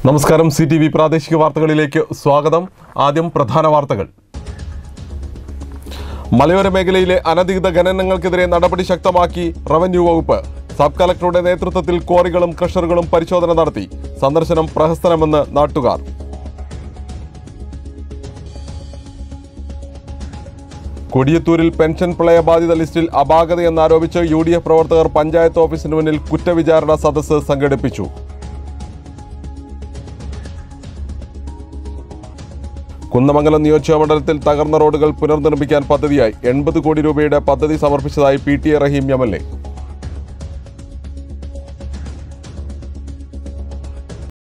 നമസ്കാരം, CTV പ്രാദേശിക വാർത്തകളിലേക്ക് സ്വാഗതം. ആദ്യം പ്രധാന വാർത്തകൾ. മലയോര മേഖലയിലെ അനധികൃത ഖനനങ്ങൾക്കെതിരെ നടപടി ശക്തമാക്കി റവന്യൂ വകുപ്പ്. സബ് കളക്ടറുടെ നേതൃത്വത്തിൽ ക്വാറികളും ക്രഷറുകളും പരിശോധന നടത്തി. സന്ദർശനം പ്രഹസനമെന്ന് നാട്ടുകാർ. കൊടിയത്തൂരിൽ പെൻഷൻ പ്രളയബാധിത ലിസ്റ്റിൽ അപാകതയെന്നാരോപിച്ച് UDF പ്രവർത്തകർ പഞ്ചായത്ത് ഓഫീസിന് മുന്നിൽ കുറ്റവിചാരണ സദസ്സ് സംഘടിപ്പിച്ചു. കുന്നമംഗലം നിയോജകമണ്ഡലത്തിൽ തകർന്ന റോഡുകൾ പുനർനിർമ്മിക്കാൻ പദ്ധതിയായി 80 കോടി രൂപയുടെ പദ്ധതി സമർപ്പിച്ചതായി PTA റഹീം MLA.